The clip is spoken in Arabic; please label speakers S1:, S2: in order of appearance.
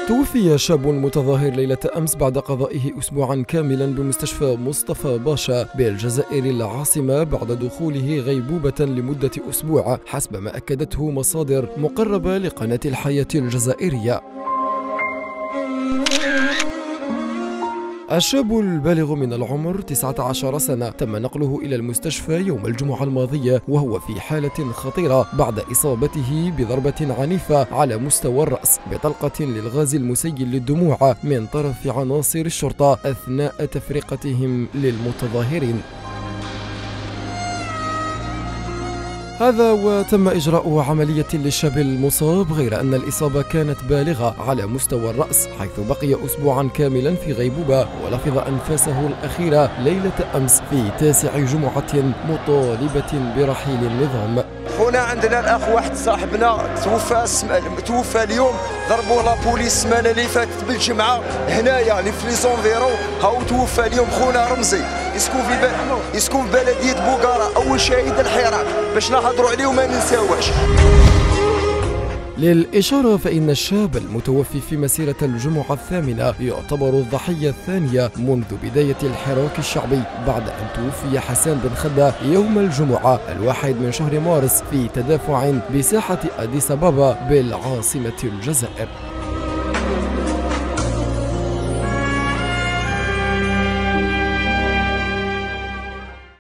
S1: توفي شاب متظاهر ليلة أمس بعد قضائه أسبوعا كاملا بمستشفى مصطفى باشا بالجزائر العاصمة بعد دخوله غيبوبة لمدة أسبوع حسب ما أكدته مصادر مقربة لقناة الحياة الجزائرية. الشاب البالغ من العمر 19 سنة تم نقله إلى المستشفى يوم الجمعة الماضية وهو في حالة خطيرة بعد إصابته بضربة عنيفة على مستوى الرأس بطلقة للغاز المسيل للدموع من طرف عناصر الشرطة أثناء تفرقتهم للمتظاهرين. هذا وتم إجراء عملية للشاب المصاب، غير أن الإصابة كانت بالغة على مستوى الرأس حيث بقي أسبوعا كاملا في غيبوبة ولفظ أنفاسه الأخيرة ليلة أمس في 9 جمعة مطالبة برحيل النظام.
S2: خونا عندنا الأخ واحد صاحبنا توفى اليوم، ضربوا لابوليس السمانة اللي فاتت بالجمعة هنايا اللي في لي زونفيرو، هاو توفى اليوم خونا رمزي يسكن في بلدية بوغارة، أول شهيد الحراك باش نهضروا عليه وما ننساوش.
S1: للإشارة فإن الشاب المتوفي في مسيرة الجمعة الثامنة يعتبر الضحية الثانية منذ بداية الحراك الشعبي بعد أن توفي حسان بن خدة يوم الجمعة 1 من شهر مارس في تدافع بساحة أديس أبابا بالعاصمة الجزائر.